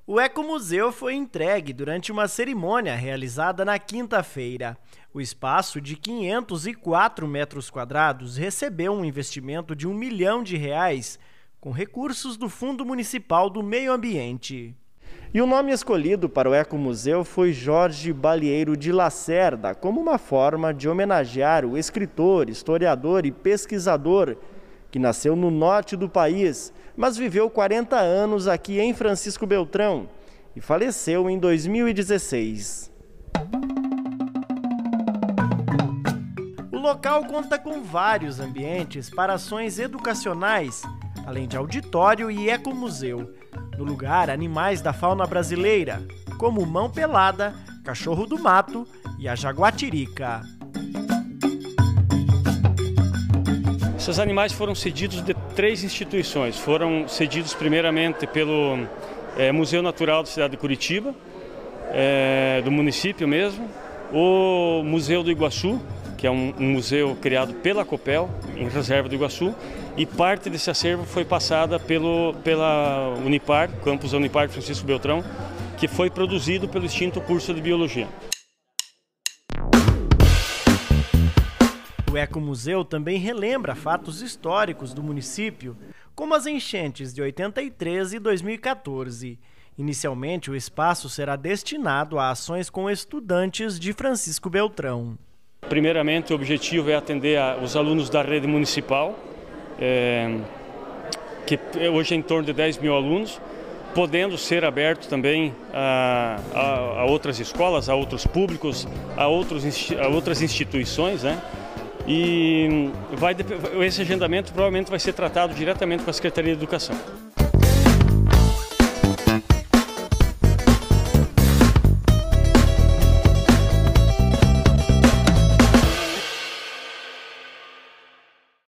O Ecomuseu foi entregue durante uma cerimônia realizada na quinta-feira. O espaço de 504 metros quadrados recebeu um investimento de R$ 1 milhão, com recursos do Fundo Municipal do Meio Ambiente. E o nome escolhido para o Ecomuseu foi Jorge Balieiro de Lacerda, como uma forma de homenagear o escritor, historiador e pesquisador que nasceu no norte do país, mas viveu 40 anos aqui em Francisco Beltrão e faleceu em 2016. O local conta com vários ambientes para ações educacionais, além de auditório e ecomuseu. No lugar, animais da fauna brasileira, como mão pelada, cachorro do mato e a jaguatirica. Esses animais foram cedidos de 3 instituições. Foram cedidos primeiramente pelo Museu Natural da cidade de Curitiba, do município mesmo, o Museu do Iguaçu, que é um museu criado pela Copel, em reserva do Iguaçu, e parte desse acervo foi passada pela Unipar, campus da Unipar Francisco Beltrão, que foi produzido pelo extinto curso de Biologia. O Ecomuseu também relembra fatos históricos do município, como as enchentes de 83 e 2014. Inicialmente, o espaço será destinado a ações com estudantes de Francisco Beltrão. Primeiramente, o objetivo é atender os alunos da rede municipal, que hoje é em torno de 10 mil alunos, podendo ser aberto também a outras escolas, a outros públicos, a outras instituições, né? E esse agendamento provavelmente vai ser tratado diretamente com a Secretaria de Educação.